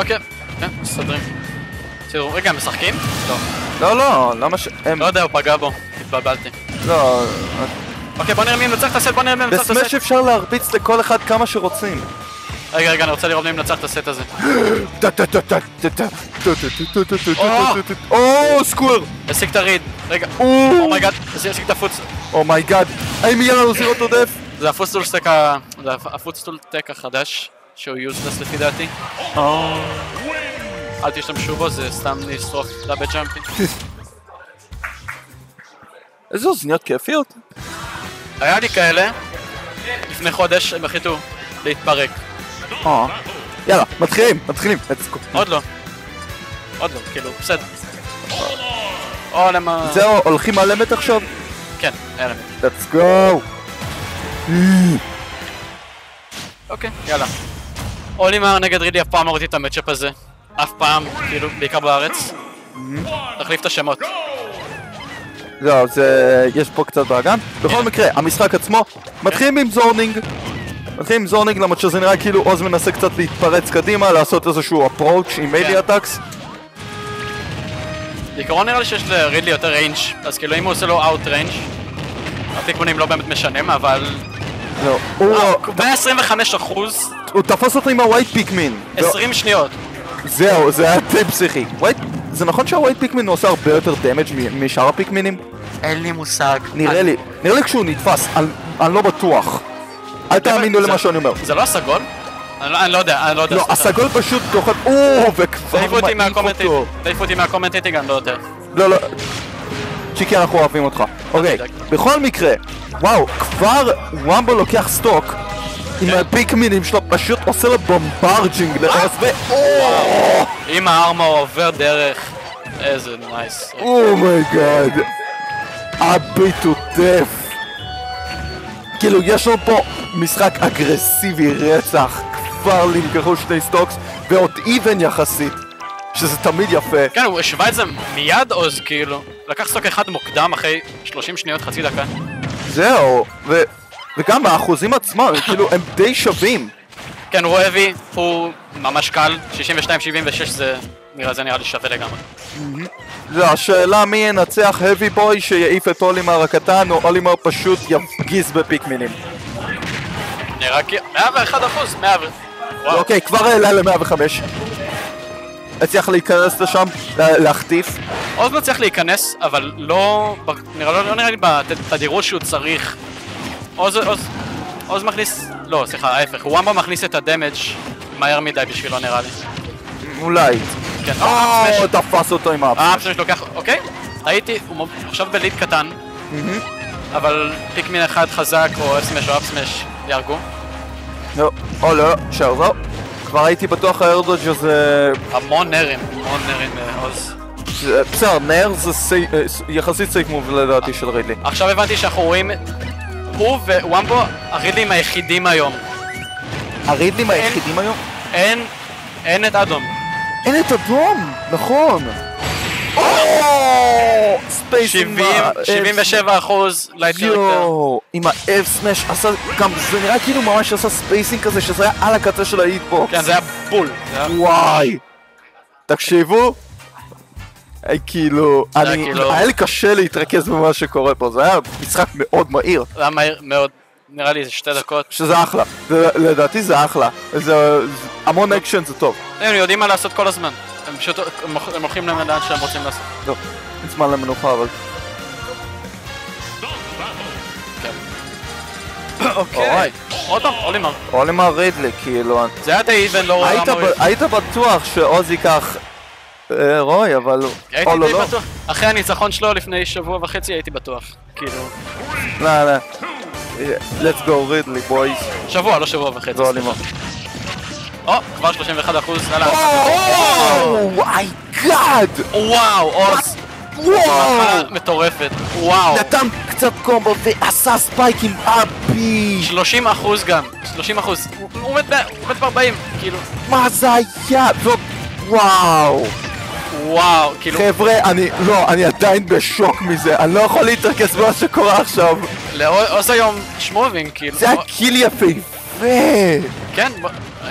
אוקיי, כן, מסתדרים. תראו, רגע, הם משחקים? לא, לא, למה ש... לא יודע, הוא פגע בו, התבלבלתי. לא... אוקיי, בוא נראה מי מנצח את הסט, בוא נראה מי מנצח את הסט. בסמש אפשר להרביץ לכל אחד כמה שרוצים. רגע, אני רוצה לראות מי מנצח את הסט הזה. או, סקוור! השיג את הריד, רגע. אומייגאד, השיג את הפוץ. אומייגאד, האם יהיה לנו זירות עודף? זה הפוטסטול-טק החדש, שהוא יוזלס לפי דעתי. אל תשתמשו בו, זה סתם לשרוף דאבל ג'אמפים. איזה אוזניות כיפיות. היה לי כאלה, לפני חודש הם החליטו להתפרק. יאללה, מתחילים. עוד לא, כאילו, בסדר. למה... זהו, הולכים על אמת עכשיו? כן, היה להם. let's go! אוקיי, יאללה. אולימר נגד רידי, אף פעם לא ראיתי את המצ'אפ הזה. אף פעם, כאילו, בעיקר בארץ. תחליף את השמות. זהו, יש פה קצת באגן. בכל מקרה, המשחק עצמו מתחילים עם זורנינג. למרות שזה נראה כאילו עוז מנסה קצת להתפרץ קדימה, לעשות איזשהו approach עם מיילי אטאקס. בעיקרון נראה לי שיש לרידלי יותר ריינג', אז כאילו אם הוא עושה לו אאוט ריינג' הפיקמונים לא באמת משנים, אבל... לא, 125%. הוא תפס אותו עם הווייט פיקמין. 20 שניות. זהו, זה היה די פסיכי. זה נכון שהווייט פיקמין עושה הרבה יותר דמג' משאר הפיקמינים? אין לי מושג. נראה לי כשהוא נתפס, אני לא בטוח. אל תאמינו למה שאני אומר. זה לא הסגול? אני לא יודע. לא, הסגול פשוט תוכל... וכבר תעיפו אותי מהקומנטייטינג, אני לא יודע. לא. צ'יקי, אנחנו אוהבים אותך. אוקיי, בכל מקרה, וואו, כבר וומבו לוקח סטוק עם הפיקמינים שלו, פשוט עושה לו בומברג'ינג לארץ אם הארמור עובר דרך... איזה נייס. אומייגאד. הביט עוטף. כאילו, יש לנו פה משחק אגרסיבי רצח. כבר נלקחו שני סטוקס, ועוד איבן יחסית, שזה תמיד יפה. כן, הוא השווה את זה מיד, או זה כאילו... לקח סטוק אחד מוקדם אחרי 30 שניות, חצי דקה. זהו, וגם האחוזים עצמם, כאילו, הם די שווים. כן, הוא אבי, הוא ממש קל, 62-76 זה נראה לי שווה לגמרי. זה השאלה מי ינצח, האבי בוי שיעיף את אולימר הקטן, או אולימר פשוט יפגיז בפיקמינים. נראה כי... 101%, 100. אוקיי, כבר העלה ל-105. הצליח להיכנס לשם, להחטיף. עוז לא צריך להיכנס, אבל לא נראה לי בתדירות שהוא צריך. עוז מכניס... לא, סליחה, ההפך. וומבה מכניס את הדמג' מהר מדי בשבילו נראה לי. אולי. כן, תפס אותו עם האפ. האפ שלי לוקח... אוקיי, ראיתי, הוא עכשיו בליד קטן. אבל פיקמין אחד חזק או אפ סמש או אפ סמש יהרגו. לא, שער כבר הייתי בטוח הארדודג' הזה... המון נרים עוז. בסדר, נר זה יחסית סייף מוב לדעתי של רידלי. עכשיו הבנתי שאנחנו רואים הוא ווומבו הרידלים היחידים היום. הרידלים היחידים היום? אין את אדום. אין את אדום, נכון. ספייסינג 77% לייט קרקטר. עם ה-F סמש עשה, גם זה נראה כאילו ממש עשה ספייסינג כזה שזה היה על הקצה של ההיטבוקס. כן, זה היה בול. וואי. תקשיבו. כאילו, היה לי קשה להתרכז במה שקורה פה, זה היה משחק מאוד מהיר. זה היה מהיר מאוד, נראה לי זה 2 דקות. שזה אחלה, לדעתי זה אחלה, המון אקשן זה טוב. הם יודעים מה לעשות כל הזמן, הם הולכים למדען שהם רוצים לעשות. לא, אין זמן למנוחה אבל. אוקיי, עוד פעם, אולימר רידלי, כאילו. זה היה די איבן, לא רואה מה היית בטוח שעוז ייקח רוי, אבל... הייתי די בטוח, אחרי הניצחון שלו לפני שבוע וחצי הייתי בטוח, כאילו... לא, let's go רידלי בויז. שבוע, לא שבוע וחצי. כבר 31%, יאללה. וואי גאד! וואו, עוז. וואו! מטורפת, וואו. נתן קצת קומבו ועשה ספייק עם אבי. 30% גם, 30%. הוא מת ב-40, כאילו. מה זה היה? וואו. וואו, כאילו... חבר'ה, אני עדיין בשוק מזה, אני לא יכול להתרכז במה שקורה עכשיו. עוז היום שמובים, כאילו. זה היה קיל יפהפה. כן,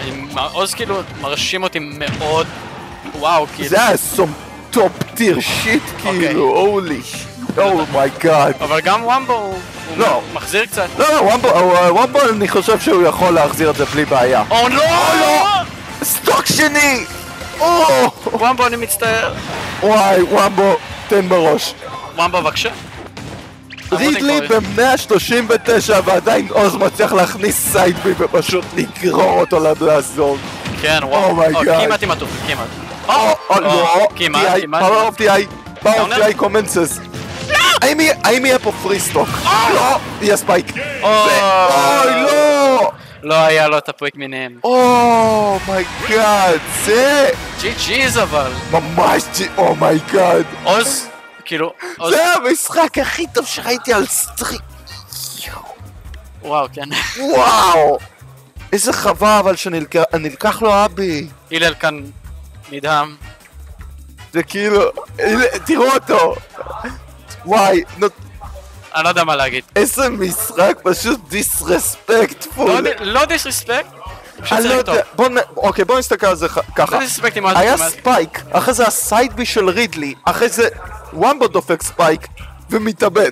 עוז כאילו מרשים אותי מאוד, וואו, כאילו. זה היה סום טופ טיר שיט, כאילו, הולי אומייגאד. אבל גם וומבו הוא מחזיר קצת. לא, וומבו אני חושב שהוא יכול להחזיר את זה בלי בעיה. או לא! סטוק שני! וומבו, אני מצטער. וואי, וומבו, תן בראש. וומבו, בבקשה. רידלי ב-139 ועדיין עוז מצליח להכניס סיידבי ופשוט לגרור אותו לזון. כן, וואו. כמעט עם הטוב, כמעט. לא, כמעט. power of the eye commences. האם יהיה פה פרי סטוק? לא, יהיה ספייק. אוי, לא! לא היה לו את הפויק מיניהם. אומייגאד, זה... GG's אבל. ממש אומייגאד. עוז, כאילו... זה המשחק הכי טוב שראיתי על סטריט. וואו, כן. וואו! איזה חווה אבל שנלקח לו אבי. הלל כאן נדהם. זה כאילו... תראו אותו! וואי, אני לא יודע מה להגיד. איזה משחק פשוט דיסרספקטפול. לא דיסרספקט, פשוט אני לא צריך טוב. יודע, אוקיי, בוא נסתכל על זה ככה. היה ספייק, אחרי זה הסיידבי של רידלי, אחרי זה וומבו דופק ספייק ומתאבד.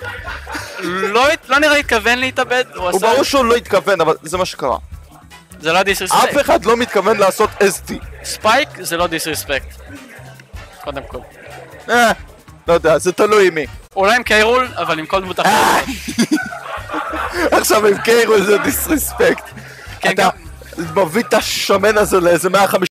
לא נראה התכוון להתאבד, הוא ברור שהוא לא התכוון, אבל זה מה שקרה. זה לא דיסרספקט. אף אחד לא מתכוון לעשות ST. ספייק זה לא דיסרספקט. קודם כל. לא יודע, זה תלוי מי. אולי עם קיירול, אבל עם כל דמות אחרת. עכשיו עם קיירול זה דיסרספקט. אתה מביא את השמן הזה לאיזה 150